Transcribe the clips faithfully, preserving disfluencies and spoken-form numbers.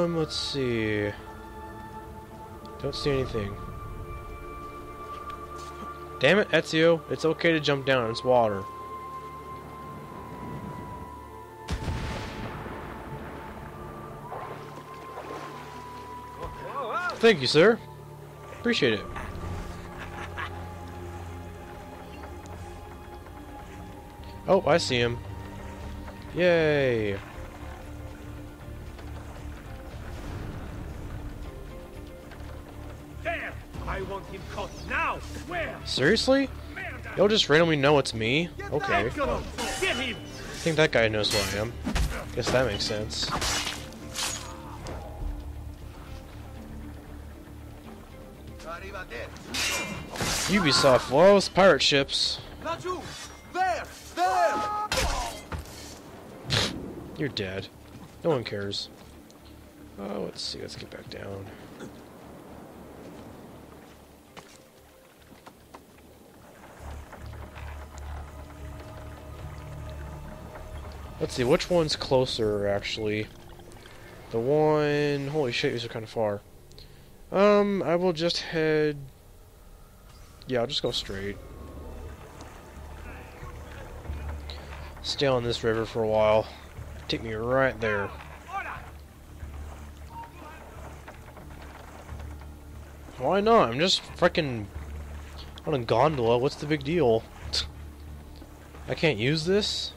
Um, let's see. Don't see anything. Damn it, Ezio. It's okay to jump down. It's water. Thank you, sir. Appreciate it. Oh, I see him. Yay. There! I want him caught now! Where? Seriously? You'll just randomly know it's me? Okay. Get him! I think that guy knows who I am. Guess that makes sense. Ubisoft loves pirate ships. There! There! You're dead. No one cares. Oh, let's see. Let's get back down. Let's see. Which one's closer, actually? The one... Holy shit, these are kind of far. Um, I will just head... Yeah, I'll just go straight. Stay on this river for a while. Take me right there. Why not? I'm just freaking on a gondola. What's the big deal? I can't use this?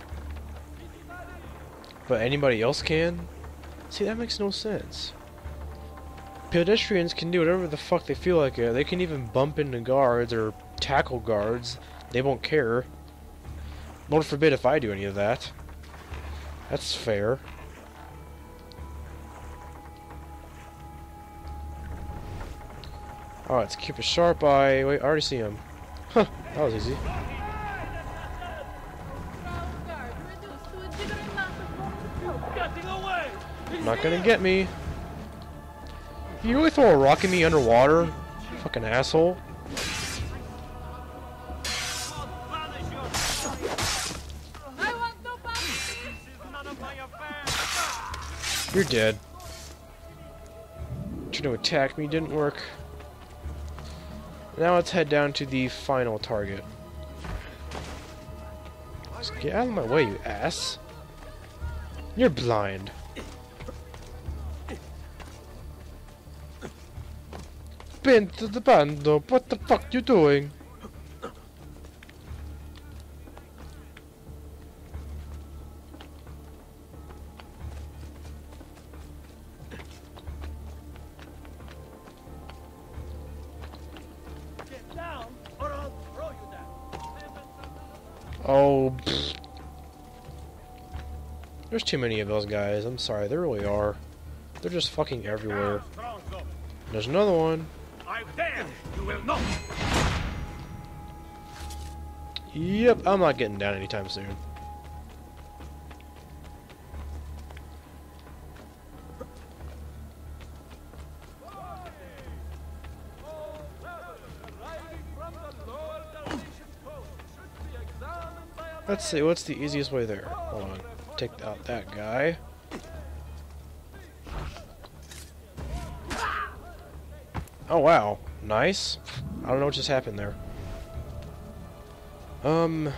But anybody else can? See, that makes no sense. Pedestrians can do whatever the fuck they feel like it. They can even bump into guards or tackle guards. They won't care. Lord forbid if I do any of that. That's fair. Alright, let's keep a sharp eye. Wait, I already see him. Huh, that was easy. Not gonna get me. You really throw a rock at me underwater? Fucking asshole. You're dead. Trying to attack me didn't work. Now let's head down to the final target. Just get out of my way, you ass. You're blind. Been to the bando, what the fuck you doing? Get down, or I'll throw you down. Oh, pfft. There's too many of those guys. I'm sorry, there really are. They're just fucking everywhere. There's another one. I'm there. You will not. Yep, I'm not getting down anytime soon. Let's see, what's the easiest way there? Hold on. Take out that guy. Oh wow, nice. I don't know what just happened there. Um,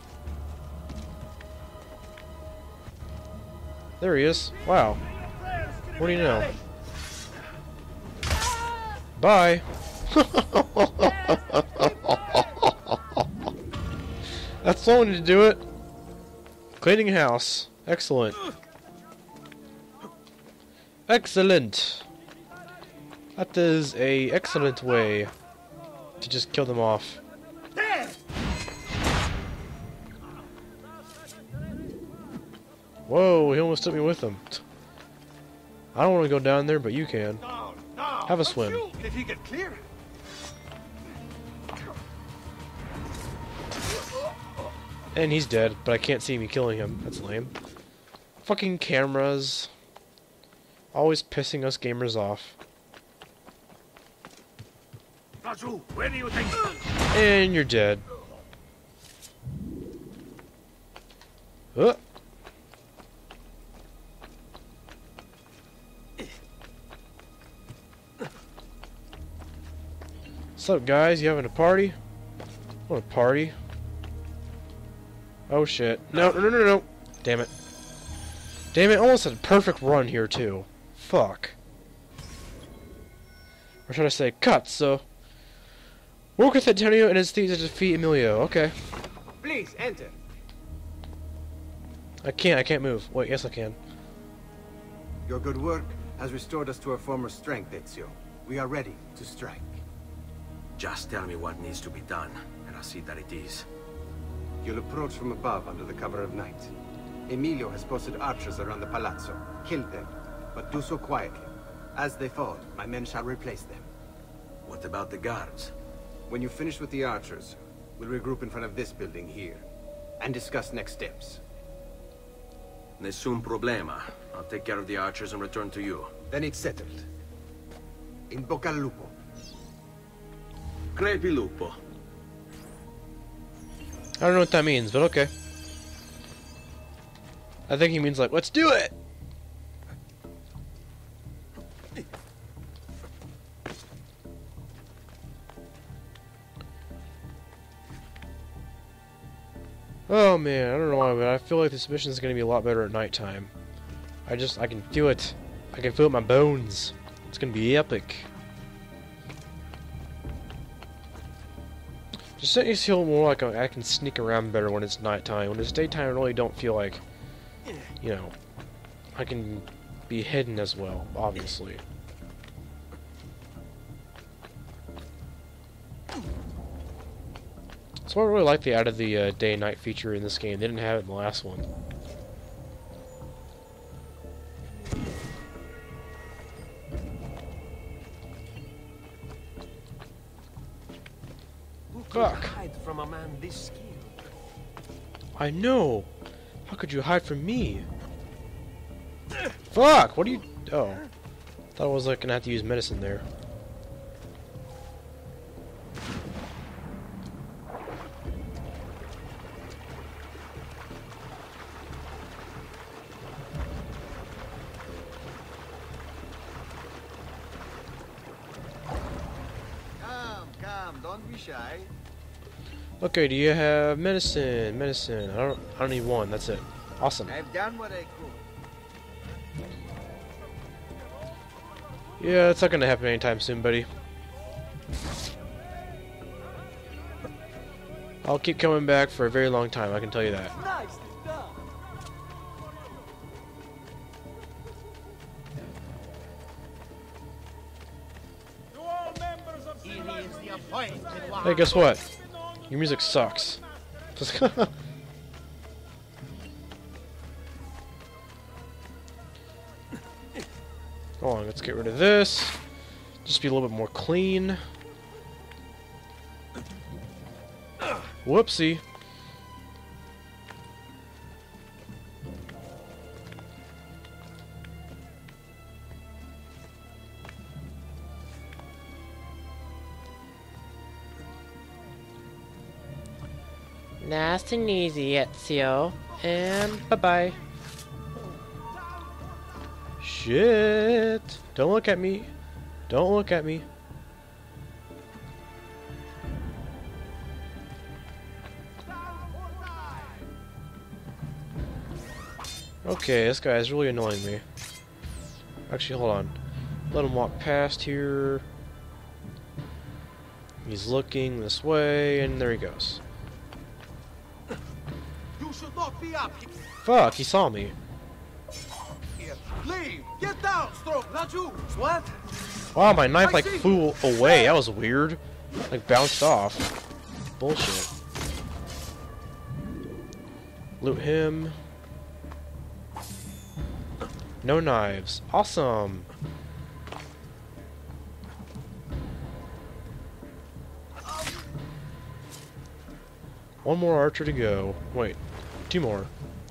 there he is. Wow. What do you know? Bye. That's the one to do it. Cleaning house. Excellent. Excellent. That is a excellent way to just kill them off. Whoa, he almost took me with him. I don't want to go down there, but you can. Have a swim. Did he get clear? And he's dead, but I can't see me killing him. That's lame. Fucking cameras. Always pissing us gamers off. Raju, where do you think? And you're dead. Uh. What's up, guys? You having a party? What a party? Oh shit! No, no, no, no, no! Damn it! Damn it! Almost had a perfect run here too. Fuck. Or should I say, cut? So, work with Antonio and his thieves to defeat Emilio. Okay. Please enter. I can't. I can't move. Wait. Yes, I can. Your good work has restored us to our former strength, Ezio. We are ready to strike. Just tell me what needs to be done, and I'll see that it is. You'll approach from above under the cover of night. Emilio has posted archers around the palazzo. Kill them, but do so quietly. As they fall, my men shall replace them. What about the guards? When you finish with the archers, we'll regroup in front of this building here, and discuss next steps. Nessun problema. I'll take care of the archers and return to you. Then it's settled. In bocca al lupo. Crepi lupo. I don't know what that means, but okay. I think he means like, let's do it! Oh man, I don't know why, but I feel like this mission is going to be a lot better at nighttime. I just, I can feel it. I can feel it in my bones. It's going to be epic. Just makes me feel more like I can sneak around better when it's nighttime. When it's daytime, I really don't feel like, you know, I can be hidden as well, obviously. So I really like they added the uh, day-night feature in this game. They didn't have it in the last one. Who could Fuck. hide from a man this skilled? I know! How could you hide from me? Fuck! What are you... Oh. Thought I was like gonna have to use medicine there. Come, come, don't be shy. Okay, do you have medicine? Medicine. I don't I don't need one, that's it. Awesome. I've done what I could. Yeah, it's not gonna happen anytime soon, buddy. I'll keep coming back for a very long time, I can tell you that. Nicely done. To all members of He is the appointed one. Hey, guess what? Your music sucks. Hold on, let's get rid of this. Just be a little bit more clean. Whoopsie. Nice and easy, Ezio. And bye-bye. Shit! Don't look at me. Don't look at me. Okay, this guy is really annoying me. Actually, hold on. Let him walk past here. He's looking this way, and there he goes. You should not be up Fuck, he saw me. here. Leave. Get down, Stroke, not you. What? Wow, my knife I like see. flew away. That was weird. Like bounced off. Bullshit. Loot him. No knives. Awesome. One more archer to go. Wait, two more.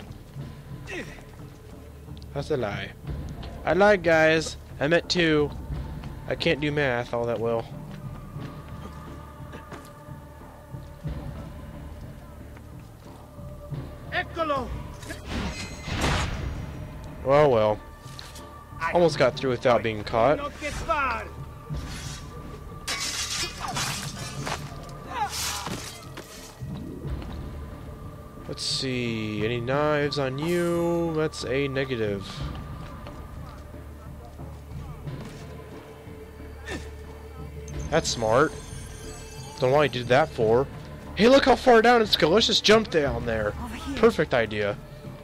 That's a lie. I lied, guys. I meant two. I can't do math all that well. Eccolo! Oh well. Almost got through without being caught. Not get far! Let's see. Any knives on you? That's a negative. That's smart. Don't know why he did that for. Hey, look how far down it's going. Let's just jump down there. Perfect idea.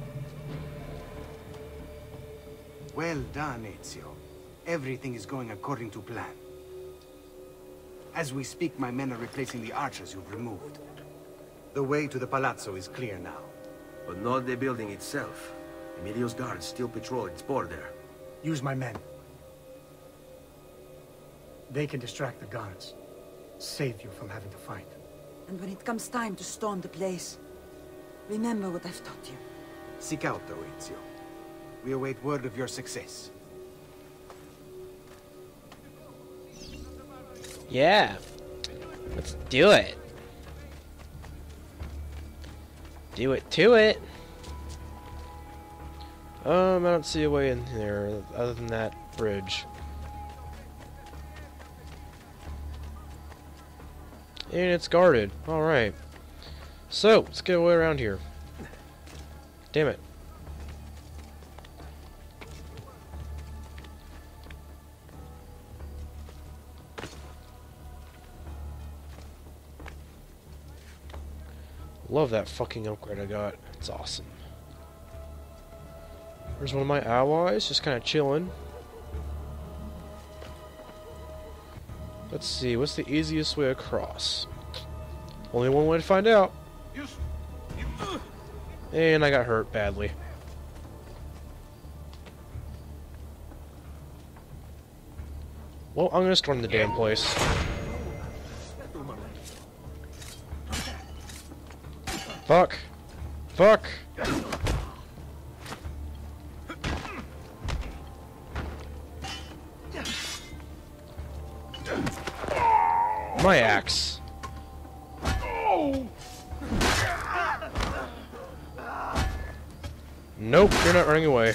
Well done, Ezio. Everything is going according to plan. As we speak, my men are replacing the archers you've removed. The way to the Palazzo is clear now. But not the building itself. Emilio's guards still patrol its border. Use my men. They can distract the guards. Save you from having to fight. And when it comes time to storm the place, remember what I've taught you. Seek out, though, Ezio. We await word of your success. Yeah. Let's do it. Do it to it. Um, I don't see a way in there other than that bridge. And it's guarded. Alright. So, let's get away around here. Damn it. Love that fucking upgrade I got. It's awesome. There's one of my allies, just kind of chilling. Let's see, what's the easiest way across? Only one way to find out. And I got hurt badly. Well, I'm gonna storm the damn place. Fuck. Fuck. My axe. Nope, you're not running away.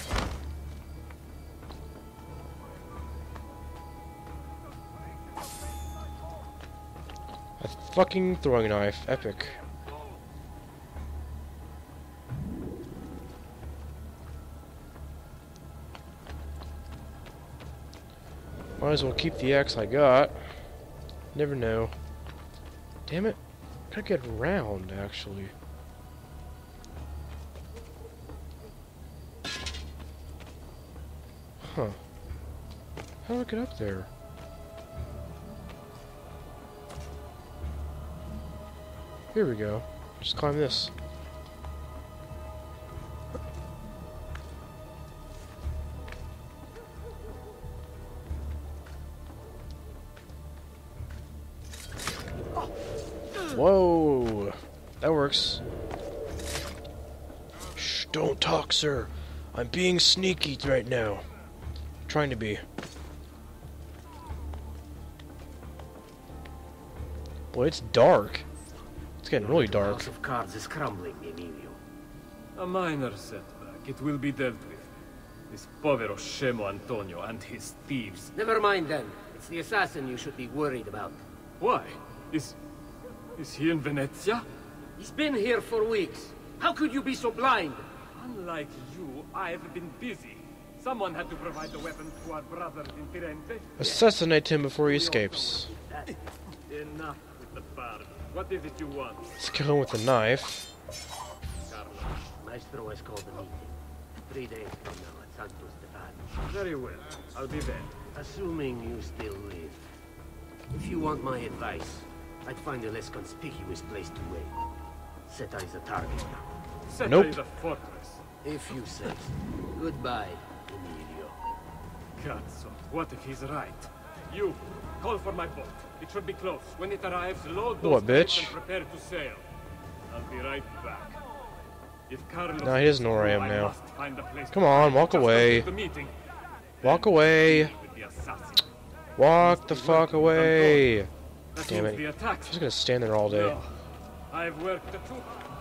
A fucking throwing knife. Epic. Might as well keep the axe I got. Never know. Damn it. Gotta get around, actually. Huh. How do I get up there? Here we go. Just climb this. Whoa! That works. Shh, don't talk, sir. I'm being sneaky right now. Trying to be. Boy, it's dark. It's getting really dark. House of Cards is crumbling, Emilio. A minor setback. It will be dealt with. This povero Scemo Antonio and his thieves. Never mind then. It's the assassin you should be worried about. Why? Is... is he in Venezia? He's been here for weeks. How could you be so blind? Unlike you, I've been busy. Someone had to provide the weapon to our brothers in Firenze. Assassinate him before he escapes. Enough with the barb. What is it you want? Let's kill him with a knife. Carlo. Maestro has called a meeting. Three days from now at Santo Stefano. Very well. I'll be there. Assuming you still live. If you want my advice, I'd find a less conspicuous place to wait. Seta is a target now. Seta Nope. is a fortress. If you say so. Goodbye, Emilio. Cazzo, what if he's right? You, call for my boat. It should be close. When it arrives, load those What, boats bitch? and prepare to sail. I'll be right back. If Carlos No, he doesn't know where I am I now. must find a place Come to on, hide walk just away. until the meeting. Walk away. With the assassin. Walk the fuck away. That Damn means it. the attack. I'm just gonna stand there all day. No, I've worked the truth.